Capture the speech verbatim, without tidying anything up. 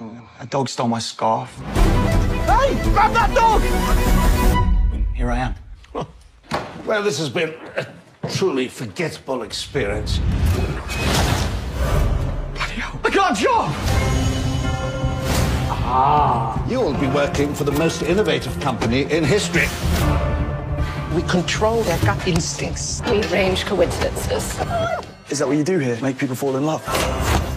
A dog stole my scarf. Hey, grab that dog! Here I am. Well, this has been a truly forgettable experience. Bloody hell. I got a job! Ah, you'll be working for the most innovative company in history. We control their gut instincts. We arrange coincidences. Is that what you do here? Make people fall in love?